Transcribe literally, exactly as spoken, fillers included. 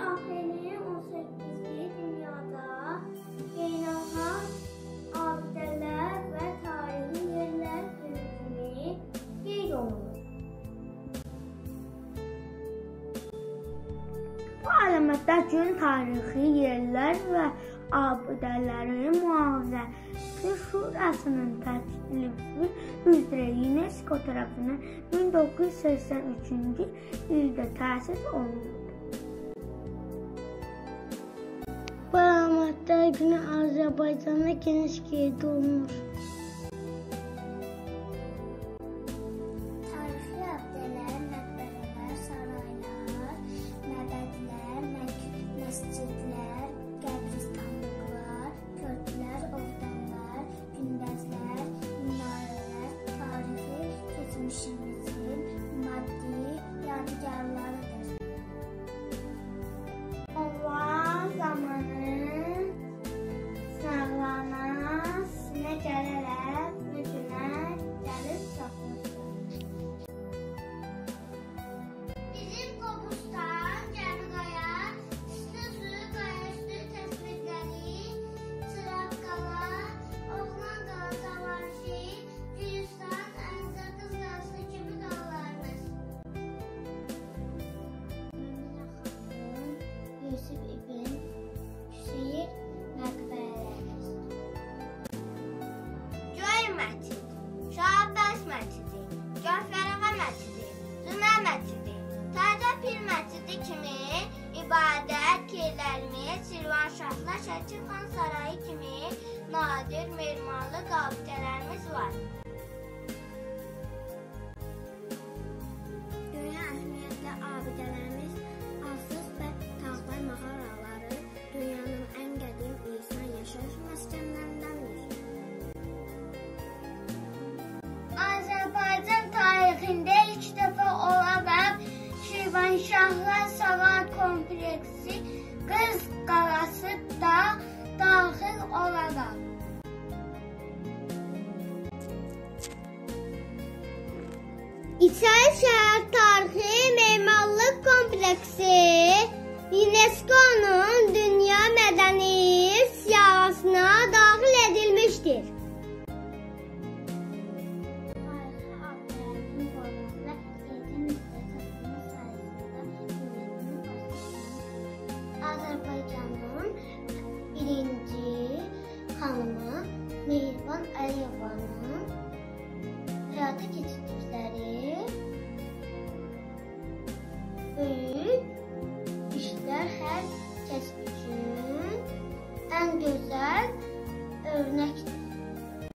daxili on səkkizinci dünyada beynəlxalq abidələr və tarixi yerlər günü kimi qeyd olunur. Bu əlamətlər gün tarixi yerlər və abidələrin mühafizəsi şurasının təklifi üzrə UNESCO tərəfindən min doqquz yüz səksən üçüncü ildə təsis olunur. Bu əlamətlər günü Azərbaycanda geniş qeyd olunur. Tarixi abidələr, məqbərələr, saraylar, məbədlər, məscidlər, qəbristanlıqlar, körpülər, ovdanlar, günbəzlər, minarələr tarixi keçmişimizin maddi yadigarlarıdır. Onlar zamanı sınaqlarına sinə gələrək müdünə gəlib çatmışdır. Bizim Qobustan, Gəmiqaya, Üstü su, Qayaüstü təsvirləri, Çıraqqala, Oğlan qala, Cavanşi, Gülüstan, Əncə qız qalası kimi qalalarımız. Yusuf İbn Küseyir məqbərələrimiz. Göy məscid, Şah Abbas məscidi, Gafərağa məscidi, Zümə məscidi, Tacə Pir məscidi kimi ibadət yerlərimiz, Şirvanşahlar, Şəki-Xan sarayı kimi nadir memarlıq abidələrimiz var. Dünya əhəmiyyətli abidələrimiz Hafız və Tağlar mağaraları dünyanın ən qədim insan yaşayış məskənlərindəndir. Azərbaycan tarixində ilk dəfə olaraq Şirvanşahlar Saray kompleksi Qız qalası da daxil olaraq. İçəri şəhər tarixi memarlıq kompleksi UNESCO-nun Dünya Mədəni siyahısına daxil edilmişdir. Tarixi abidələrin qorunması ilkin müddət tapılma sayəsində dövlətinin başçısının Azərbaycanın birinci xanımı Mehriban Əliyevanın həyata keçirdikləri böyük